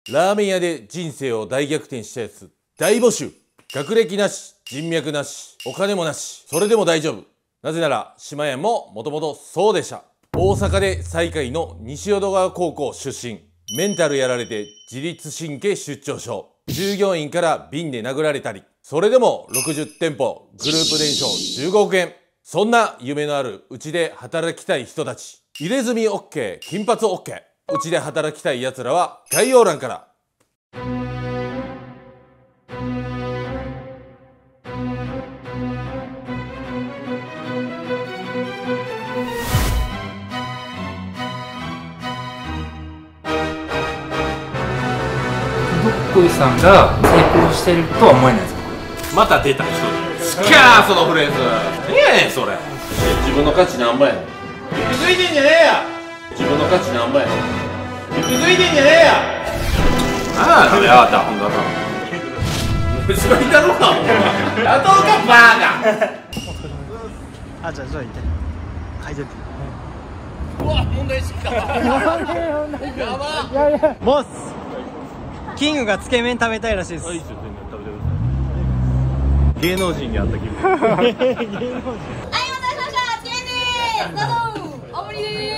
ラーメン屋で人生を大逆転したやつ大募集。学歴なし、人脈なし、お金もなし、それでも大丈夫。なぜなら島屋ももともとそうでした。大阪で最下位の西淀川高校出身。メンタルやられて自律神経失調症。従業員から瓶で殴られたり、それでも60店舗、グループ年商15億円。そんな夢のあるうちで働きたい人たち。入れ墨 OK、金髪 OK。うちで働きたい奴らは概要欄から。 どっこいさんが成功してるとは思えないですか？ また出た人好きやそのフレーズ。何やねんそれ。自分の価値何倍やねん。気づいてんじゃねえや。自分の価値何倍やねん。気づいてんじゃねえや。ああやったほんだな。虫がいたのかお前。やとうかバーガー。 あ、じゃあいて書いてって。 うわ問題式だ。やば。 ボスキングがつけ麺食べたいらしいです。 いいですよ全然食べてください。芸能人に会った気分。 はい、お待たせしました。つけ麺です。どうぞ。大盛りです。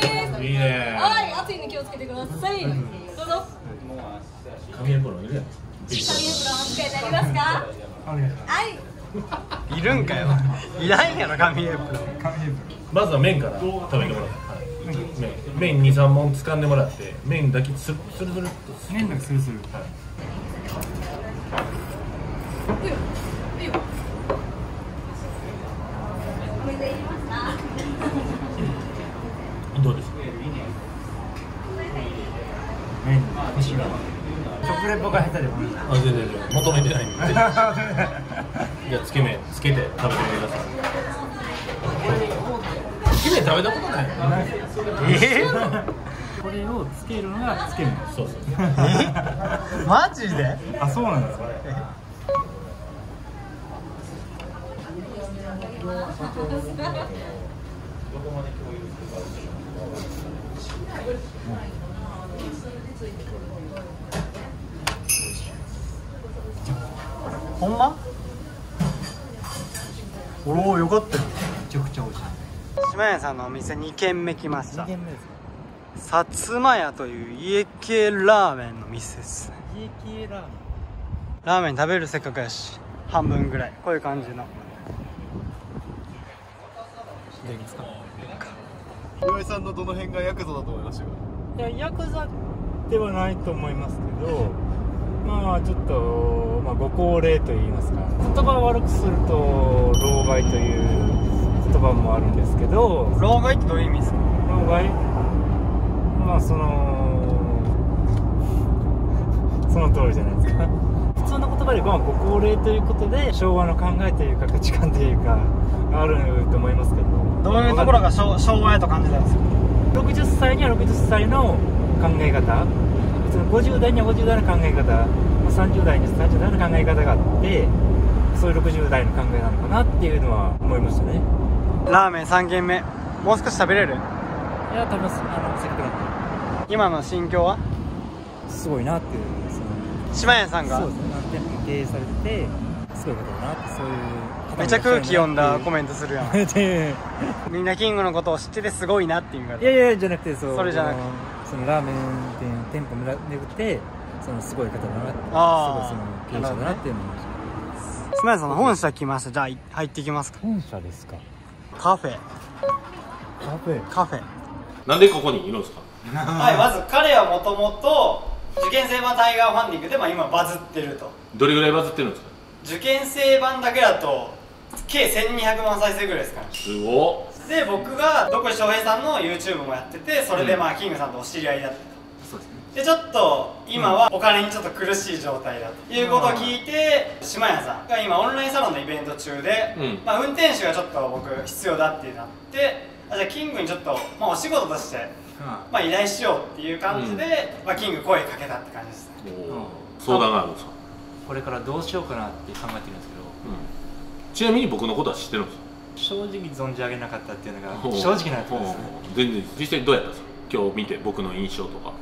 いいね。 はい、熱いんで気をつけてください。どうぞ。 紙エプロンいるやん。 紙エプロンお使いになりますか？はい。 いるんかよ。いらんやろ紙エプロン。 まずは麺から食べてもらって、はい、麺2、3本掴んでもらって麺だけスルスルっと麺だけスルスル。 いいよ。いいよ。お水いりますか？ どうですか？ 麺欲しいわ。食レポが下手でもいい。 あ、全然求めてないんで。じゃあつけ麺つけて食べてみてください。つけ麺食べたことない。 これをつけるのがつけ麺。 そうそう。 マジで？ あ、そうなんですか。 ほんま？おお、よかったよ。 めちゃくちゃ美味しい。 島屋さんのお店2軒目来ました。 2軒目ですか？ 薩摩屋という家系ラーメンの店ですね。 家系ラーメン。 ラーメン食べるせっかくやし、半分ぐらいこういう感じの。 左ですか？ 岩井さんのどの辺がヤクザだと思いましたか？ いや、ヤクザではないと思いますけど、まあちょっと、ご高齢といいますか、言葉を悪くすると老害という言葉もあるんですけど。 老害ってどういう意味ですか？ 老害、まあその通りじゃないですか。普通の言葉でご高齢ということで昭和の考えというか価値観というかあると思いますけど、 どういうところが昭和やと感じたんですか ？60歳には60歳の考え方、50代には50代の考え方、30代には30代の考え方があって、そういう60代の考えなのかなっていうのは思いましたね。 ラーメン3軒目、もう少し食べれる？ いや、食べます。せっかくなんで。 今の心境は？ すごいなっていう、 島屋さんがそうですね、何店舗も経営されててすごい方だなって、そういう方めっちゃ空気読んだコメントするやん。 ンみんなキングのことを知っててすごいなっていうか。 いやいやじゃなくて、それじゃなくてそのラーメン店舗巡ってすごい方だなって、 あーすごい経営者だなっていうのを思いました。 島屋さんの本社来ました。じゃあ入ってきますか？ 本社ですか？ カフェカフェ。 なんでここにいるんですか？ はい、まず彼はもともと受験生版タイガーファンディングで今バズってると。 どれぐらいバズってるんですか？ 受験生版だけだと計1200万再生ぐらいですから。 すごっ。 で、僕がどこい翔平さんの YouTube もやってて、それでキングさんとお知り合いだった。 そうですね。 で、ちょっと今はお金にちょっと苦しい状態だということを聞いて、島屋さんが今オンラインサロンのイベント中で、運転手がちょっと僕必要だってなって、じゃあキングにちょっと、お仕事として依頼しようっていう感じで、キング声かけたって感じですね。 相談があるんですか？ これからどうしようかなって考えてるんですけど、 ちなみに僕のことは知ってるんですか？ 正直存じ上げなかったっていうのが正直なところですね。 全然実際どうやったんですか？今日見て僕の印象とか。 そ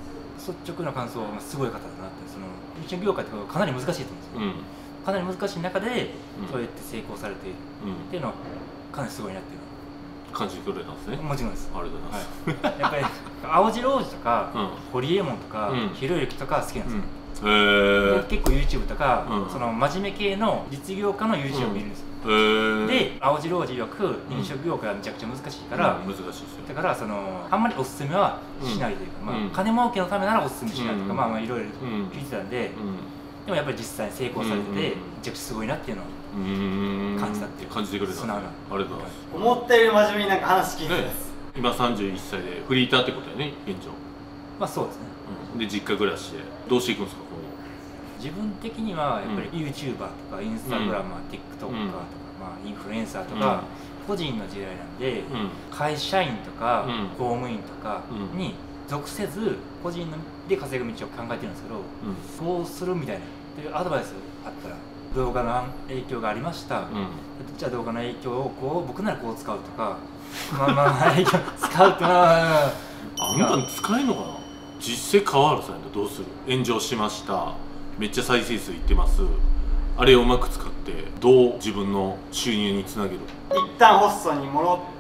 率直な感想はすごい方だなって、そのミッション業界ってかなり難しいと思うんですよ、かなり難しい中でそうやって成功されているっていうのはかなりすごいなっていうのは感じてくれたんですね。 もちろんです。 ありがとうございます。 やっぱり青白王子とか堀エモ門とかひろゆきとか好きなんですよ。結構 YouTube とかその真面目系の実業家の YouTube を見るんですよ。で青白王子曰く飲食業界はめちゃくちゃ難しいからだからそのあんまりおすすめはしないというか、金儲けのためならおすすめしないとかまあいろいろ聞いてたんで、でもやっぱり実際に成功されててめちゃくちゃすごいなっていうのを感じたっていう感じてくれた。素直な。ありがとうございます。 思ったより真面目になんか話聞いてます。 今31歳でフリーターってことだよね、現状。 まあそうですね。 で実家暮らしでどうしていくんですか。 自分的にはやっぱり YouTuber とかインスタグラマー、TikToker とか、まあインフルエンサーとか個人の時代なんで、会社員とか公務員とかに属せず個人で稼ぐ道を考えてるんですけど、どうするみたいなっていうアドバイスあったら、動画の影響がありました、じゃあ動画の影響をこう僕ならこう使うとか、影響使うってあんたに使えんのかな。実際川原さんどうする。炎上しました、めっちゃ再生数いってます、あれをうまく使ってどう自分の収入につなげる。 一旦ホストに戻って、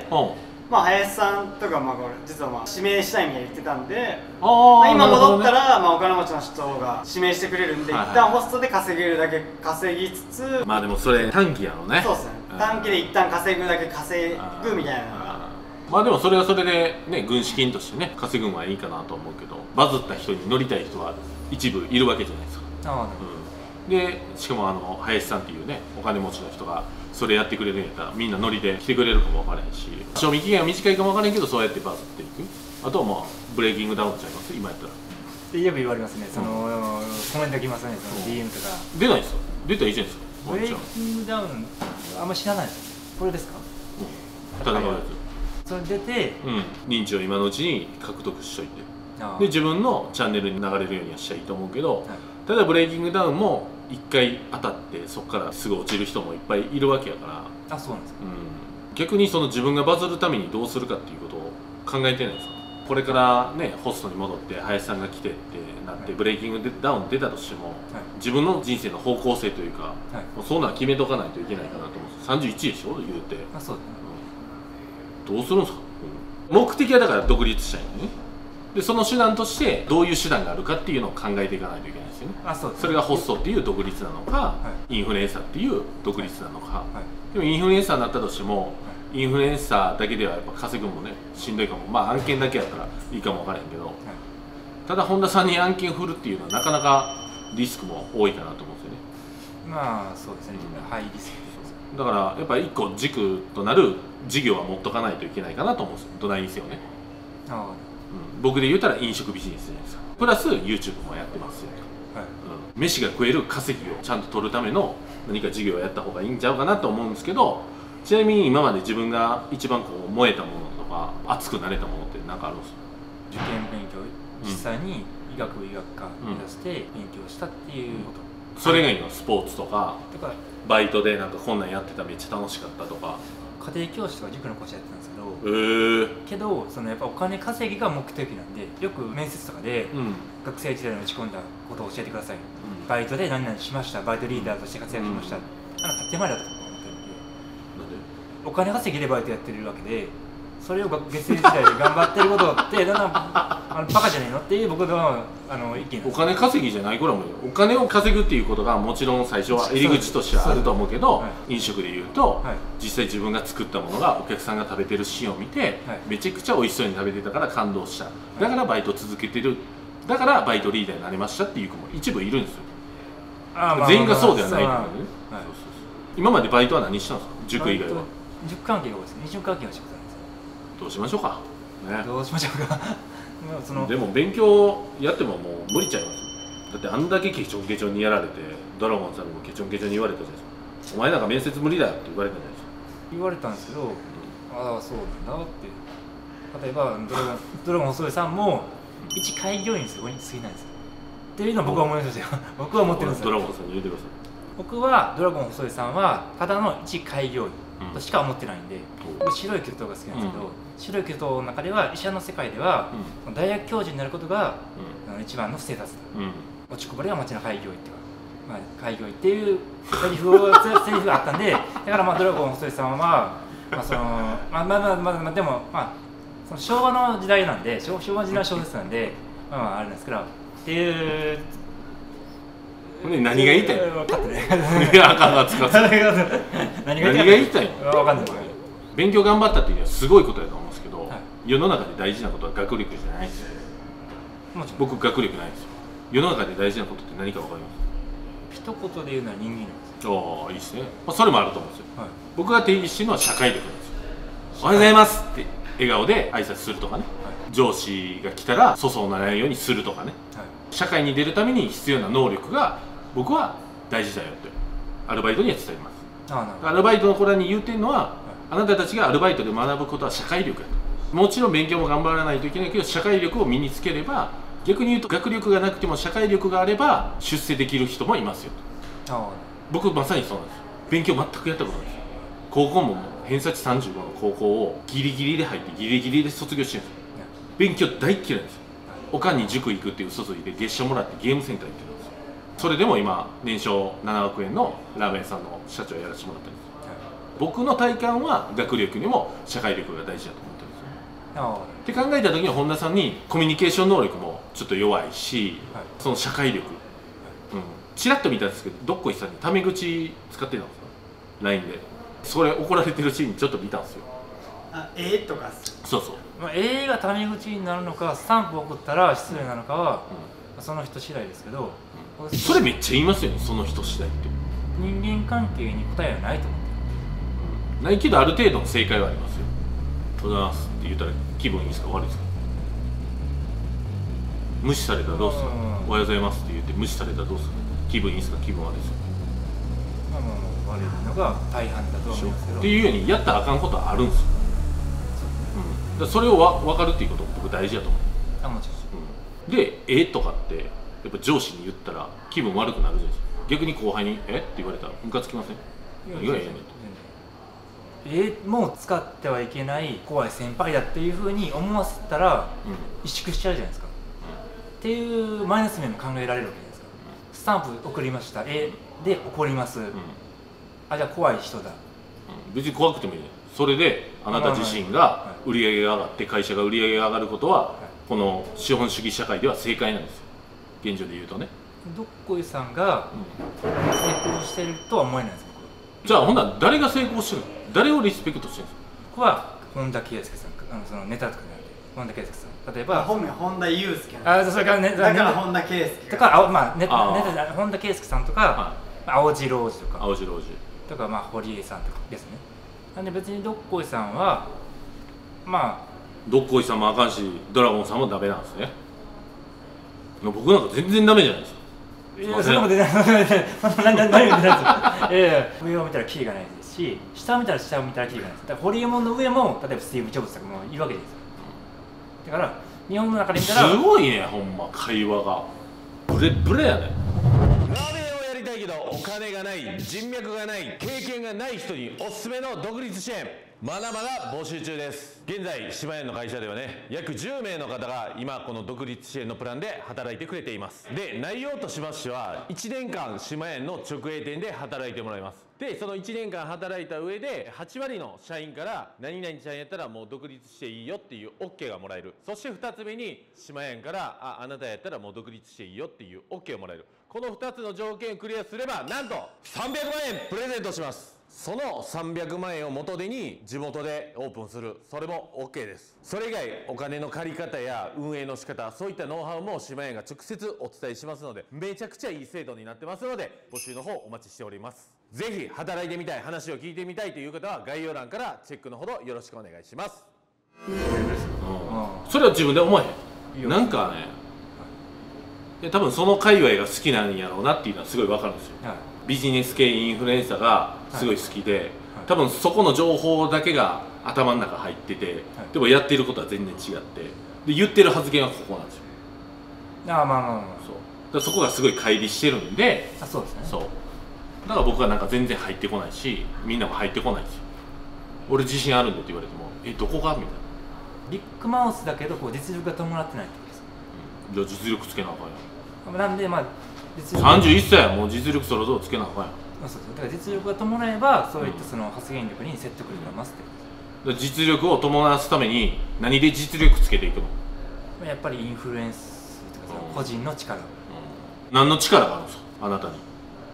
まあ林さんとかまあこれ実はまあ指名したいみたいに言ってたんで、今戻ったらまあお金持ちの人が指名してくれるんで、一旦ホストで稼げるだけ稼ぎつつ、 まあでもそれ短期やろね。 そうですね、短期で一旦稼ぐだけ稼ぐみたいなのが、 まあでもそれはそれでね、軍資金としてね稼ぐのはいいかなと思うけど、バズった人に乗りたい人は一部いるわけじゃないですか。でしかも林さんっていうねお金持ちの人がそれやってくれるんやったらみんなノリで来てくれるかもわからへんし、賞味期限は短いかもわからへんけどそうやってバズっていく。あとはまあブレイキングダウンちゃいます今やったらって言えば言われますね。そのコメント来ますね、その DM とか出ないですよ。出たらいいじゃないですか。 ブレイキングダウンあんま知らないです。これですか。 戦うやつそれ出て認知を今のうちに獲得しといて、で自分のチャンネルに流れるようにはしちゃいいと思うけど、ただブレイキングダウンも一回当たってそこからすぐ落ちる人もいっぱいいるわけやから。 あ、そうなんですか。 逆にその自分がバズるためにどうするかっていうことを考えてないですか。これからねホストに戻って林さんが来てってなってブレイキングダウン出たとしても、自分の人生の方向性というか、もうそういうのは決めとかないといけないかなと思うんです。31でしょ言うて。 あ、そうですね。 どうするんですか。目的はだから独立したいのね。でその手段としてどういう手段があるかっていうのを考えていかないといけないですよね。 あ、そうです。 それがホストっていう独立なのか、インフルエンサーっていう独立なのか。でもインフルエンサーになったとしても、インフルエンサーだけではやっぱ稼ぐのもねしんどいかも。まあ案件だけやったらいいかもわからへんけど、ただ本田さんに案件振るっていうのはなかなかリスクも多いかなと思うんですよね。 まあそうですね、ハイリスクだからやっぱり一個軸となる事業は持っとかないといけないかなと思うんですよ。どないにせよね。僕で言うたら飲食ビジネスじゃないですか。プラス YouTube もやってますよと、飯が食える稼ぎをちゃんと取るための何か事業をやった方がいいんちゃうかなと思うんですけど、ちなみに今まで自分が一番こう燃えたものとか熱くなれたものって何かあるんですか。 受験勉強、実際に医学部医学科目指して勉強したっていうこと、 それ以外のスポーツとかバイトでなんかこんなんやってためっちゃ楽しかったとか。 家庭教師とか塾の講師やってたんですけど、けどそのやっぱお金稼ぎが目的なんで、よく面接とかで、学生時代に打ち込んだことを教えてください、バイトで何々しました、バイトリーダーとして活躍しました、建前だと僕は思ってるんで、お金稼ぎでバイトやってるわけで、それを学生時代で頑張ってることってだんだんバカじゃねえのっていう僕の意見です。 お金稼ぎじゃないこれもお金を稼ぐっていうことがもちろん最初は入り口としてはあると思うけど、飲食でいうと、実際自分が作ったものがお客さんが食べてるシーンを見て、めちゃくちゃ美味しそうに食べてたから感動した、だからバイト続けてる、だからバイトリーダーになれましたっていう子も一部いるんですよ。全員がそうではないからね。今までバイトは何したんですか。塾以外は。 塾関係が多いですね。飲食関係の仕事なんですよ。 どうしましょうか、ね、 どうしましょうかでも勉強やってももう無理ちゃいますよ。だってあんだけケチョンケチョンにやられて、ドラゴンさんにもケチョンケチョンに言われたじゃないですか。お前なんか面接無理だよって言われたじゃないですか。 言われたんですけど、ああそうなんだって。例えばドラゴン細井さんも一開業員すごい過ぎないですよっていうのを僕は思いますよ。僕は思ってるんですよ。 ドラゴンさんに言ってください。 僕はドラゴン細井さんはただの一開業医としか思ってないんで、白い巨頭が好きなんですけど、白い巨頭の中では医者の世界では、大学教授になることが一番のステータスだ、 うん、 落ちこぼれは町の開業医っていうか、まあ、開業医っていうセリフがあったんで、だからまあドラゴン細井さんは、まあそのでもまあその昭和の時代なんで、昭和の時代の小説なんで、まああれなんですけどっていう。 何が言いたいの？ 分かってね。 いや、あかんがつか何が言いたいの？ 分かんない。 勉強頑張ったっていうのはすごいことやと思うんですけど、 はい、 世の中で大事なことは学力じゃないんですよ。僕学力ないんですよ。世の中で大事なことって何か分かります？ 一言で言うのは人間力です。 ああ、いいですね。まあ、それもあると思うんですよ。 はい、 僕が定義してるのは社会力なんですよ。おはようございますって笑顔で挨拶するとかね、はい、上司が来たら粗相ならないようにするとかね、はい、社会に出るために必要な能力が僕は大事だよってアルバイトには伝えます。アルバイトの子らに言うてるのは、はい、あなたたちがアルバイトで学ぶことは社会力やと。もちろん勉強も頑張らないといけないけど、社会力を身につければ、逆に言うと学力がなくても社会力があれば出世できる人もいますよと。僕まさにそうなんですよ。勉強全くやったことないです。高校も偏差値35の高校をギリギリで入ってギリギリで卒業してるんですよ。勉強大っ嫌いなんですよ。おかんに塾行くって嘘ついて月謝もらってゲームセンター行ってるんですよ。それでも今年商7億円のラーメン屋さんの社長やらせてもらってるんですよ。僕の体感は学力にも社会力が大事だと思ってるんですよ。って考えた時に本田さんにコミュニケーション能力もちょっと弱いし、はい、その社会力、ちらっと見たんですけど、どっこいさんにタメ口使ってたんですか LINE で。それ怒られてるシーンちょっと見たんですよ。 とかそうそう、 まあ、がタメ口になるのかスタンプを送ったら失礼なのかは、その人次第ですけど、 それめっちゃ言いますよね、その人次第って。 人間関係に答えはないと思ってる、ないけどある程度の正解はありますよ。おはようございますって言ったら気分いいですか悪いですか？無視されたらどうする？おはようございますって言って無視されたらどうする？気分いいですか？気分悪いですか？ 悪いのが大半だと思いますけど。 っていうようにやったらあかんことはあるんですよ。だそれを分かるっていうこと僕大事だと思う。 もちろん。 でとかってやっぱ上司に言ったら気分悪くなるじゃないですか。逆に後輩にって言われたらムカつきません？いやいやもう使ってはいけない怖い先輩だっていうふうに思わせたら萎縮しちゃうじゃないですか、っていうマイナス面も考えられるわけじゃないですか。スタンプ送りました、で怒ります、じゃあ怖い人だ、 別に怖くてもいいね。それであなた自身が売り上げが上がって会社が売り上げが上がることはこの資本主義社会では正解なんですよ、現状で言うとね。 どっこいさんが成功してるとは思えないんですよ。 じゃあほんなら誰が成功してるの？誰をリスペクトしてるんですか？ 僕は本田圭佑さん、そのネタ作る本田圭佑さん、例えば本名本田祐介なんです。 それからね、 だから本田圭佑とか、本田圭佑さんとか、青白王子とかとか、堀江さんとかですね。なんで別にどっこいさんはどっこいさんもあかんしドラゴンさんもダメなんですね。僕なんか全然ダメじゃないですか。 そんなこと出ない。何を言ってないですよ。上を見たらキリがないですし、下を見たら下を見たらキリがないです。だからホリエモンの上も例えばスティーブ・ジョブズとかもいるわけですよ。だから日本の中で見たらすごいね、ほんま会話がブレブレやね。ラーメンをやりたいけどお金がない、人脈がない、経験がない人におすすめの独立支援まだまだ募集中です。現在島園の会社ではね、約10名の方が今この独立支援のプランで働いてくれています。で、内容としましては1年間島園の直営店で働いてもらいます。で、その1年間働いた上で8割の社員から何々ちゃんやったらもう独立していいよっていう OK がもらえる。そして2つ目に島園からあなたやったらもう独立していいよっていう OK をもらえる。この2つの条件をクリアすればなんと300万円プレゼントします。その300万円を元手に地元でオープンする、それも OK です。それ以外お金の借り方や運営の仕方、そういったノウハウも島園が直接お伝えしますので、めちゃくちゃいい制度になってますので募集の方お待ちしております。ぜひ働いてみたい、話を聞いてみたいという方は概要欄からチェックのほどよろしくお願いします。それは自分で思えへん？なんかね、多分その界隈が好きなんやろうなっていうのはすごい分かるんですよ、ビジネス系インフルエンサーがすごい好きで、多分そこの情報だけが頭の中入ってて、でもやっていることは全然違って、で言ってる発言はここなんですよ。そうだからそこがすごい乖離してるんで、 そうですね。 そうだから僕はなんか全然入ってこないし、みんなも入ってこないんですよ。俺自信あるんでって言われてもどこがみたいな。 ビッグマウスだけど実力が伴ってないってことですか？ じゃあ実力つけなあかんやん。 なんでまあ実力 31歳やもう実力そろそろつけなあかんやん。 そうだから実力が伴えばそういったその発言力に説得力が増すってで実力を伴わすために何で実力つけていくの？ やっぱりインフルエンスとかその個人の力、 何の力があるんですかあなたに？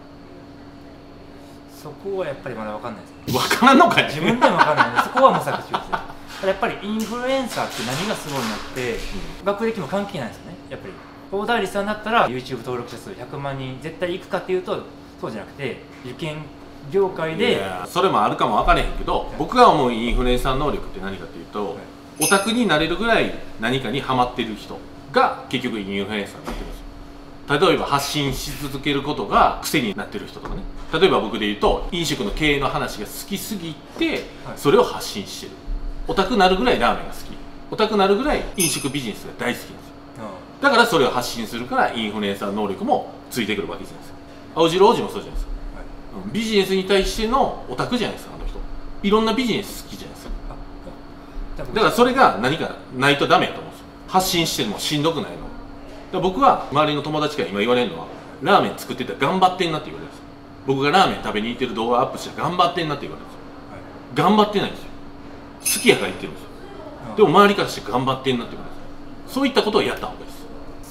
そこはやっぱりまだ分かんないです。 分からんのかい。 自分でも分かんないのでそこは模索中ですね。やっぱりインフルエンサーって何がすごいのって、学歴も関係ないですよね。やっぱり大田理さんだったら YouTube 登録者数100万人絶対いくかっていうとそうじゃなくて、受験業界で。 いやそれもあるかも分からへんけど、僕が思うインフルエンサー能力って何かっていうと、オタクになれるぐらい何かにハマってる人が結局インフルエンサーになってるんですよ。例えば発信し続けることが癖になってる人とかね。例えば僕で言うと飲食の経営の話が好きすぎてそれを発信してる。オタクなるぐらいラーメンが好き、オタクなるぐらい飲食ビジネスが大好きなんですよ。だからそれを発信するからインフルエンサー能力もついてくるわけじゃないですか。青白王子もそうじゃないですか、ビジネスに対してのオタクじゃないですか。あの人いろんなビジネス好きじゃないですか。だからそれが何かないとダメやと思うんですよ。発信してるのもしんどくないの。だから僕は周りの友達から今言われるのは、ラーメン作ってたら頑張ってんなって言われるんですよ。僕がラーメン食べに行ってる動画アップしたら頑張ってんなって言われるんですよ、頑張ってないんですよ。好きやから言ってるんですよ、でも周りからして頑張ってんなって言われるんですよ。そういったことをやった方がいいです。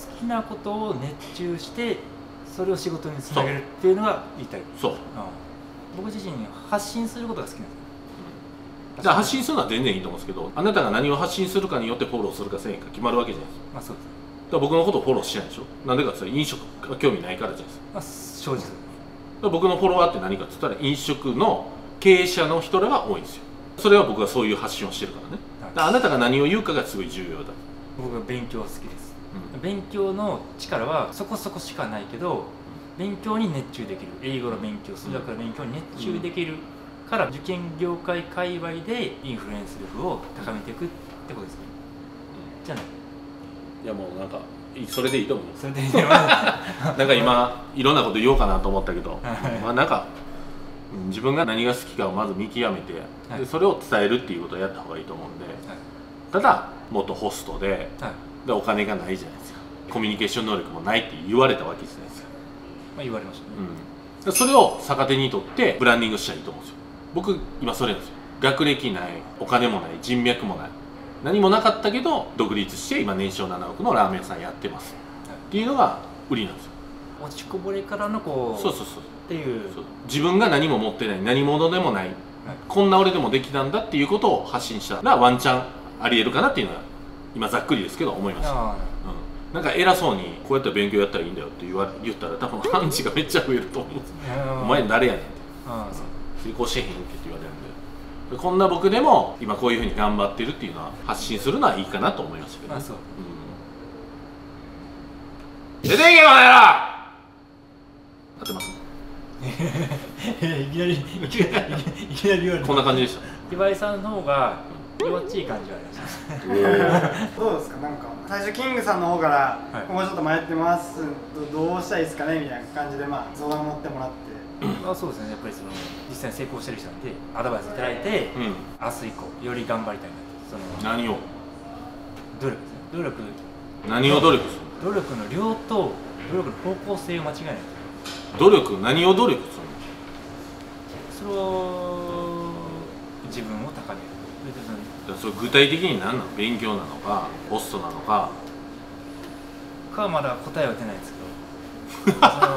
好きなことを熱中してそれを仕事につなげるっていうのが言いたい。 そう、 僕自身発信することが好きなんです。 だから発信するのは全然いいと思うんですけど、あなたが何を発信するかによってフォローするかせんか決まるわけじゃないですか。 まあそうですね。 だから僕のことをフォローしてないでしょ。なんでかって言ったら飲食が興味ないからじゃないですか。 まあ正直だから僕のフォロワーって何かって言ったら飲食の経営者の人らが多いんですよ。それは僕がそういう発信をしてるからね。だからあなたが何を言うかがすごい重要だ。 僕は勉強は好きです、勉強の力はそこそこしかないけど、勉強に熱中できる、英語の勉強、数学の勉強に熱中できるから、受験業界界隈でインフルエンス力を高めていくってことですね、じゃない。 いやもうなんかそれでいいと思う。 それでなんか今いろんなこと言おうかなと思ったけど、まあなんか自分が何が好きかをまず見極めて、でそれを伝えるっていうことをやった方がいいと思うんで、ただ元ホストでお金がないじゃないですか、コミュニケーション能力もないって言われたわけじゃないですか。 まあ言われましたね、 それを逆手にとってブランディングしたらいいと思うんですよ。僕今それなんですよ。学歴ない、お金もない、人脈もない、何もなかったけど独立して今年商7億のラーメン屋さんやってます、っていうのが売りなんですよ。 落ちこぼれからのこうそうっていう、 自分が何も持ってない、何者でもない、こんな俺でもできたんだっていうことを発信したらワンチャンありえるかなっていうのは今ざっくりですけど思いました。なんか偉そうにこうやったら勉強やったらいいんだよって言ったら多分アンチがめっちゃ増えると思うんです。お前誰やねんって、成功してへんけって言われるんで、こんな僕でも今こういうふうに頑張ってるっていうのは発信するのはいいかなと思いましたけど、ね、出ていけこの野郎。合ってます？ いきなり言われる。 こんな感じでした。 岩井さんの方が幼稚い感じはありました。 どうですか、なんか最初キングさんの方から「もうちょっと迷ってますどうしたらいいですかね」みたいな感じで相談を乗ってもらって、 そうですね、やっぱりその実際に成功してる人なんでアドバイスいただいて、明日以降より頑張りたいなと。 何を努力ですね。努力、 何を努力する努力の量と努力の方向性を間違えない。 努力、何を努力するの？ それを自分を高める。 それ具体的に何なの？勉強なのかホストなのかまだ答えは出ないんですけど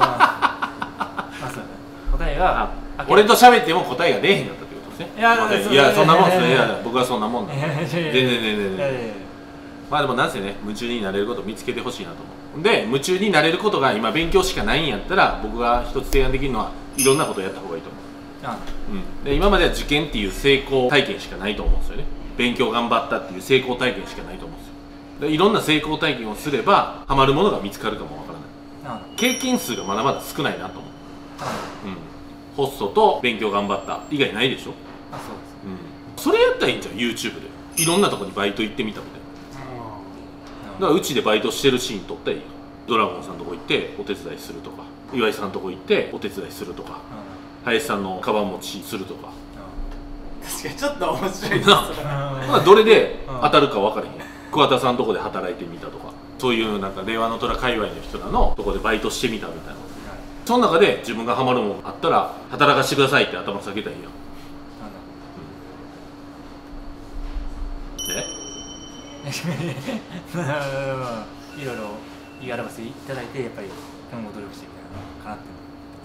答えが俺と喋っても答えが出えへんかったってことですね。いやそんなもんですね。いや僕はそんなもんなんで全然まあでもなんせね、夢中になれることを見つけてほしいなと思う。で夢中になれることが今勉強しかないんやったら、僕が一つ提案できるのはいろんなことをやった方がいいと思う。で今までは受験っていう成功体験しかないと思うんですよね。勉強頑張ったっていう成功体験しかないと思うんですよ。でいろんな成功体験をすればハマるものが見つかるかもわからない。経験数がまだまだ少ないなと思う。ホストと勉強頑張った以外ないでしょ。それやったらいいんじゃん。 YouTube でいろんなとこにバイト行ってみたみたいな。だからうちでバイトしてるシーン撮ったらいいよ。ドラゴンさんとこ行ってお手伝いするとか、岩井さんとこ行ってお手伝いするとか、林さんのカバン持ちするとか。 確かにちょっと面白いです。 どれで当たるか分からへん。桑田さんとこで働いてみたとか、 そういうなんか令和の虎界隈の人らのとこでバイトしてみたみたいな、その中で自分がハマるもんあったら働かしてくださいって頭下げたらいいやん。 いろいろ言い表していただいて、やっぱり今後努力していきたいなかなって。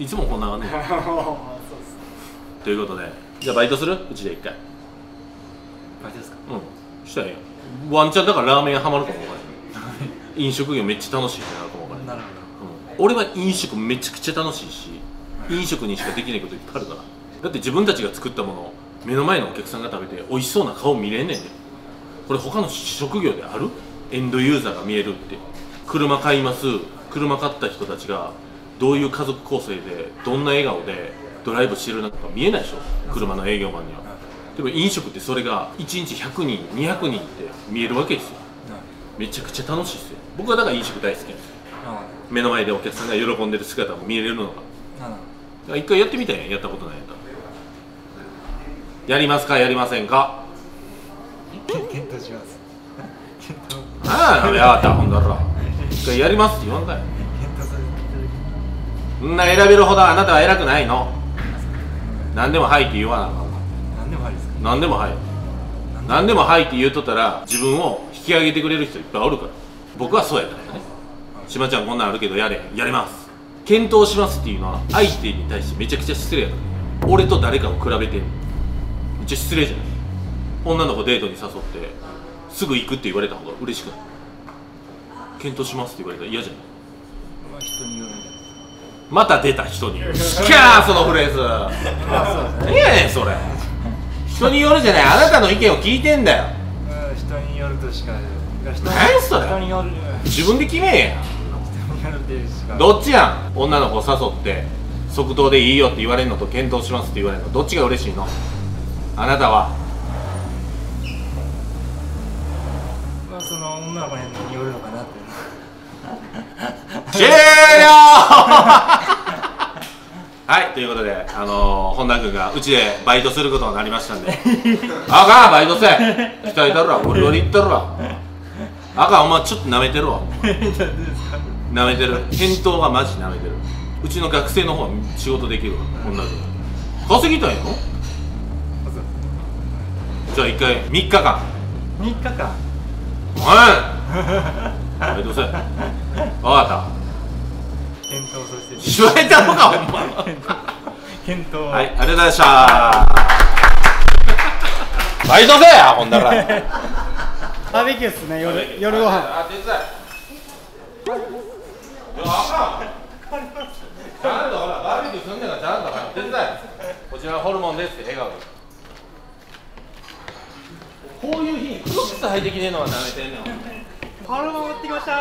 いつもこんな感じということで、じゃあバイトする？うちで1回。 バイトですか？ うん、したらええやん。ワンチャンだからラーメンハマるかもわからへん。飲食業めっちゃ楽しいってなるかもわからへん。 なるほど、俺は飲食めちゃくちゃ楽しいし、飲食にしかできないこといっぱいあるから。だって自分たちが作ったものを目の前のお客さんが食べて美味しそうな顔見れんねんで。これ他の職業である？エンドユーザーが見えるって。車買います。車買った人たちがどういう家族構成でどんな笑顔でドライブしてるのか見えないでしょ、車の営業マンには。でも飲食ってそれが1日100人200人って見えるわけですよ。めちゃくちゃ楽しいですよ。僕はだから飲食大好きなんですよ。目の前でお客さんが喜んでる姿も見えれるのが。だから一回やってみたいやん、やったことないやったら。やりますかやりませんか？ 検討します。 ああ、やがったほんだら一回やりますって言わんかい。そんな選べるほどあなたは偉くないの。何でもはいって言わなあかん。 何でもはいですか？ 何でもはい。何でもはいって言うとったら自分を引き上げてくれる人いっぱいおるから。僕はそうやからね。しまちゃんこんなんあるけどやれ、やります、検討しますっていうのは相手に対してめちゃくちゃ失礼やから。俺と誰かを比べてめっちゃ失礼じゃない。女の子デートに誘ってすぐ行くって言われた方が嬉しくない？検討しますって言われたら嫌じゃない？ まあ人によるんじゃないですか。 また出た、人による。キャーそのフレーズ。何やねんそれ。人によるじゃない、あなたの意見を聞いてんだよ。 人によるとしか。 何それ。 人による。 自分で決めえや。 人によるでしか。 どっちやん。女の子誘って即答でいいよって言われるのと検討しますって言われるのどっちが嬉しいの？あなたは。 まあその女の子によるのかなって。 終了はい、ということで、本田君がうちでバイトすることになりましたんであかん、バイトせえ鍛えたるわ、ゴリゴリいったるわ。あかん、お前ちょっとなめてるわ。なめてる、返答がマジなめてる。うちの学生の方は仕事できるわ、本田君稼ぎたいの？じゃあ一回3日間 3日間バイトせえ。分かった。 検討させて。 しわれたのか、ほんま。 検討。 はい、ありがとうございました。バイトせえや、ほんだら。 バーベキューっすね、夜ご飯。 あ、手伝い。あかん。ちゃんとほら、バーベキューすんねんから、ちゃんと手伝い。こちらホルモンですって笑顔で。こういう日にクロス履いてきねえのはなめてんねん。 ホルモン持ってきましたー。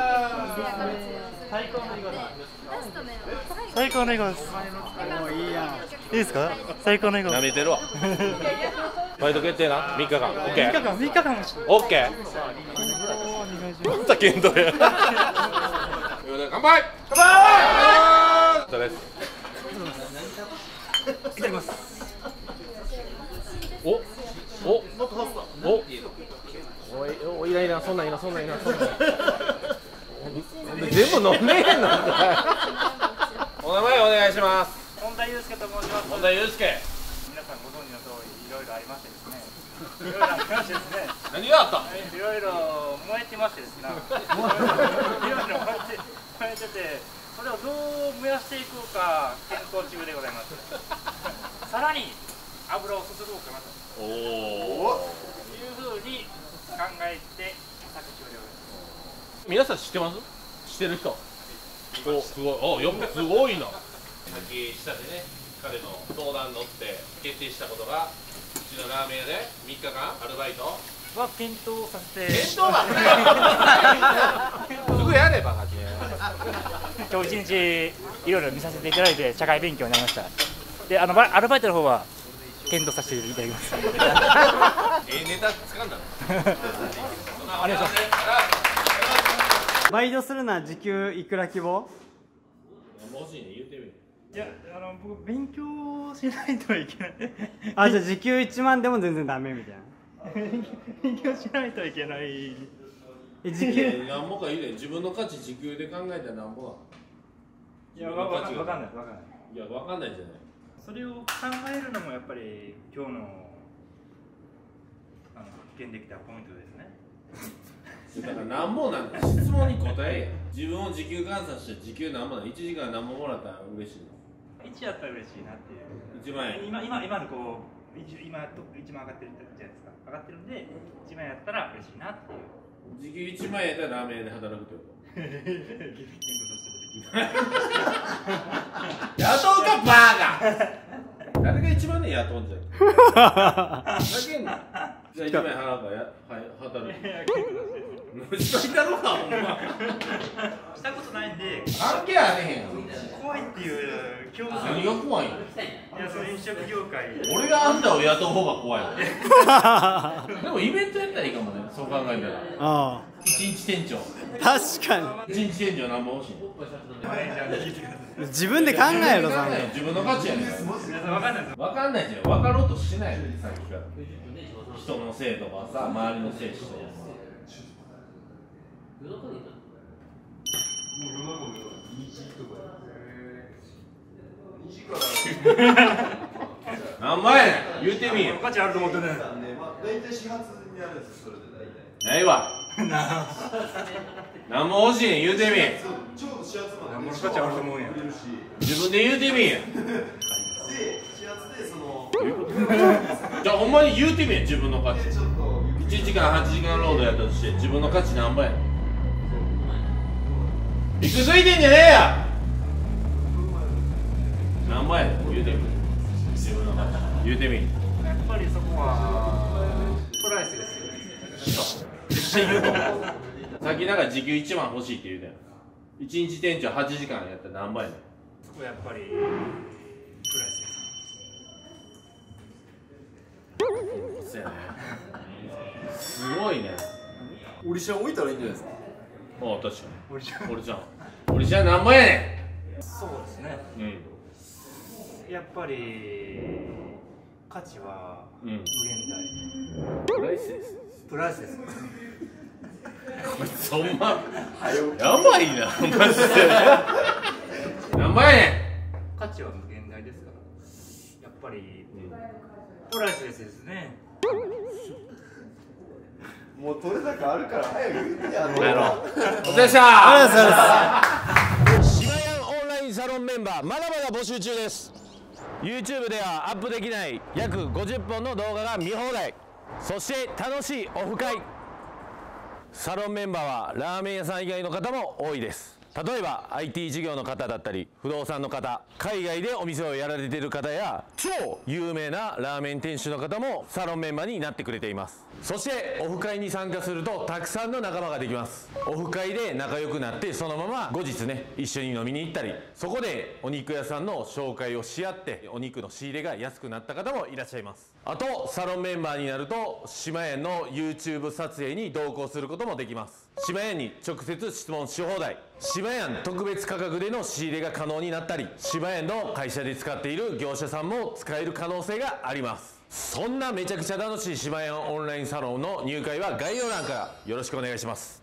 最高の笑顔だ。 最高の笑顔です。もういいやん。いいですか？最高の笑顔。 なめてるわ。バイト決定な。3日間。オッケー。 3日間もして。 オッケー。また検討や。乾杯。乾杯。そうです。 いただきます。 お。おいらいな、そんなんいいな、そんなんいいな、そんなん。全部飲んでへんのかい。お名前お願いします。 本田祐介と申します。 本田祐介。 皆さんご存知の通りいろいろありましてですね。いろいろありましてですね。 何があった？ いろいろ燃えてましてですね。いろいろ燃えてて、それをどう燃やしていこうか検討中でございます。さらに油を注ごうかなと。いうふうに考えて作中でございます。 皆さん知ってます？知ってる人？お、すごい。やっぱすごいな。さっき下でね、彼の相談乗って決定したことが、うちのラーメン屋で3日間アルバイトは検討させて。 検討だ。すぐやればかけ。 今日一日いろいろ見させていただいて社会勉強になりました。で、アルバイトの方は検討させていただきます。 ネタつかんだろ。 ありがとうございます。 バイトするなら時給いくら希望？ もしね、言ってみる。 いや、僕勉強しないといけない。 あ、じゃあ時給1万でも全然ダメみたいな。 勉強しないといけない。 時給なんぼか言うで、自分の価値時給で考えたらなんぼなの。 いや、わかんない。 いや、わかんないじゃない。 それを考えるのもやっぱり今日の発見できたポイントですね。 だからなんぼなんだ、質問に答えや。自分を時給換算して時給なんぼなの、1時間なんぼもらったら嬉しいの。 1やったら嬉しいなっていう。 1万円。 今のこう今トップ1万上がってるじゃないですか。上がってるんで1万円やったら嬉しいなっていう。 時給1万円やったらラーメン屋で働くってこと。雇うかバーガー。誰が1万円雇うんじゃん。ふざけんな。じゃあ1万円払うから働く。したろか、ほんま。 したことないんで関係あれへん。 怖いっていう恐怖。 何が怖いの？ いや、その飲食業界。 俺があんたを雇う方が怖いわ。でもイベントやったらいいかもね、そう考えたら。 あ一日店長。 確か一日店長何本欲しいの？ に自分で考えろ、さん。 自分の価値やねん。 わかんないです。 分かんないじゃん、分かろうとしないよね、さっきから。人のせいとかさ、周りのせいして。何万円言うてみよ。 価値あると思ってね。 大体始発にあるんですよ、それで大体。 ないわ。何も欲しいねん言うてみ。 ちょうど始発まで。 何も価値あると思うんや。 自分で言うてみ。 で、始発でその。 じゃあほんまに言うてみ自分の価値。 ちょっと。 1時間8時間労働やったとして自分の価値何倍や。いくついてんじゃねえや。何倍や言うてみ。自分の価値言うてみ。 やっぱりそこはプライスですよね。 絶対言うと思う。さっきなんか時給1万欲しいって言うたよ。1日店長8時間やったら何倍やねん。 そこやっぱりプライスです。 そうやね。すごいね。 オリシャン置いたらいいんじゃないですか。 ああ、確かに。俺じゃ何倍やねそうですね。 ん。 やっぱり価値は無限大。 プライスです。 プライスです。 こいつほんまやばいなマジで。何倍やね価値は無限大ですから。やっぱりプライスですね。 もう取れ高あるから早く言ってやろう。 ん。やろう。お疲れっしたありがとうございます。 島屋オンラインサロンメンバーまだまだ募集中です。 YouTube ではアップできない約50本の動画が見放題。そして楽しいオフ会。サロンメンバーはラーメン屋さん以外の方も多いです。例えば IT 事業の方だったり不動産の方、海外でお店をやられている方や超有名なラーメン店主の方もサロンメンバーになってくれています。そしてオフ会に参加するとたくさんの仲間ができます。オフ会で仲良くなってそのまま後日ね一緒に飲みに行ったり、そこでお肉屋さんの紹介をし合ってお肉の仕入れが安くなった方もいらっしゃいます。あとサロンメンバーになると島屋の YouTube 撮影に同行することもできます。島屋に直接質問し放題、島屋特別価格での仕入れが可能になったり、島屋の会社で使っている業者さんも使える可能性があります。そんなめちゃくちゃ楽しい島屋オンラインサロンの入会は概要欄からよろしくお願いします。